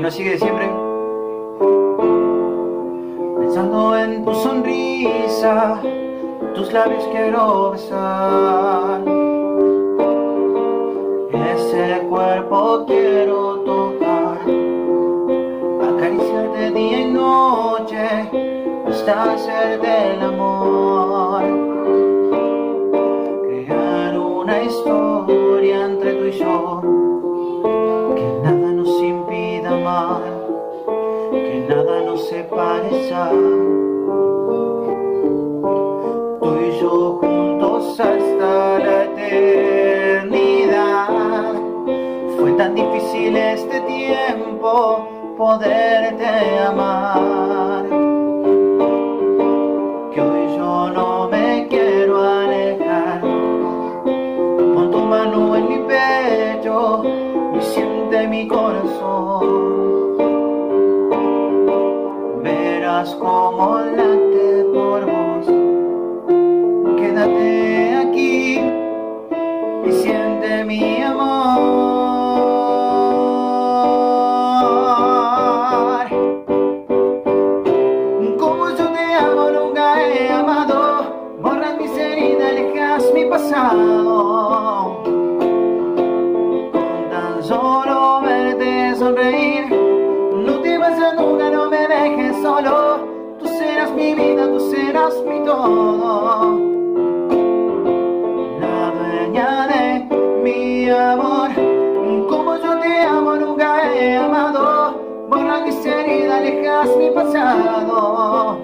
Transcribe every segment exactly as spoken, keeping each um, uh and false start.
nos sigue siempre. Pensando en tu sonrisa, tus labios quiero besar. Ese cuerpo quiero tocar, acariciarte día y noche hasta hacerte el amor. Crear una historia entre tú y yo, que nada nos impida amar, que nada nos separe ya. Tú y yo juntos hasta la eternidad. Fue tan difícil este tiempo poderte amar, que hoy yo no me quiero alejar. Pon tu mano en mi pecho y siente mi corazón. Verás cómo late por vos. Quédate aquí y siente mi amor. Como yo te amo nunca he amado. Borras mis heridas, alejas mi pasado. Con tan solo verte sonreír, no te vayas nunca, no me dejes solo. Tú serás mi vida, tú serás mi todo. La dueña de mi amor. Como yo te amo nunca he amado. Borras mis heridas, alejas mi pasado.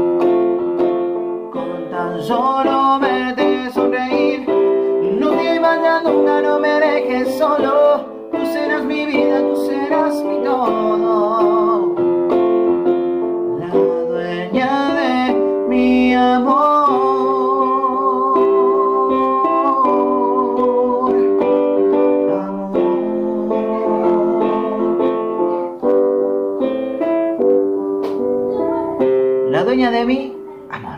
Con tan solo verte sonreír, no te vayas nunca, no me dejes solo. Tú serás mi vida, tú serás mi todo. La dueña de mi amor. La dueña de mi amor.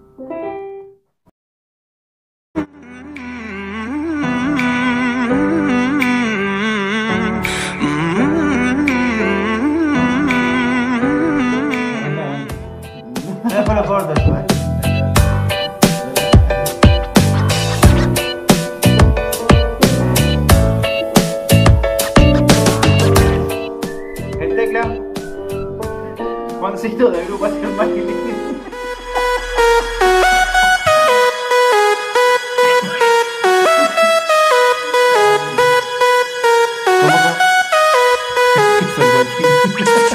No lo corto, ¿eh? El tecla. Cuando se hizo de agrupación más que lindo. ¿Cómo?